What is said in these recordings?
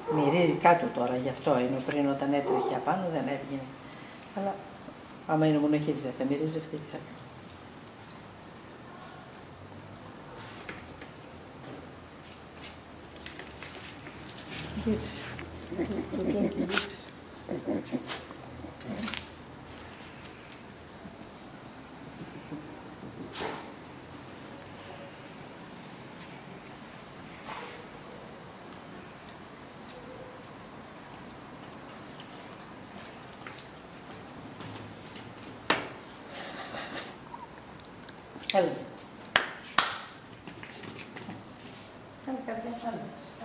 Μυρίζει κάτω τώρα, γι' αυτό είναι. Πριν όταν έτρεχε απάνω δεν έβγαινε. Αλλά άμα είναι μόνο έτσι δεν θα μυρίζει αυτή τη χάρη. Γύρισε. Γύρισε. Έλα. Έλα, καρδιά, έλα.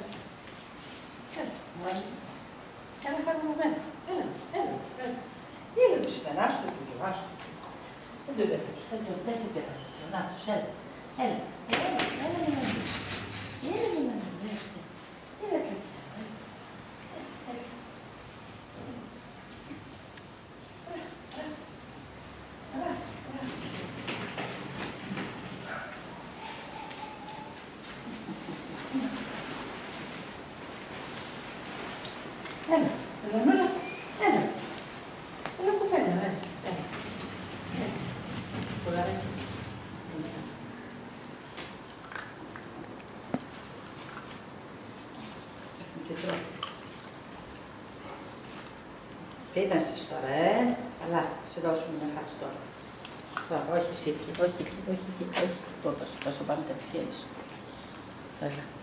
Έλα, χαρούμενο. Έλα, έλα, έλα. Έλα, το συμπεράστο του, ζωάστο. Δεν το πέτρεψε, δεν σε πέτρεψε. Να τους, έλα. Έλα, έλα, Μελανή. Έλα, Μελανή. Έλα, καρδιά. Τι ήταν εσείς τώρα, Καλά, σε δώσουμε να φας τώρα. Όχι εσύ, όχι, τώρα, θα σου πάμε κατευθείαν. Έλα.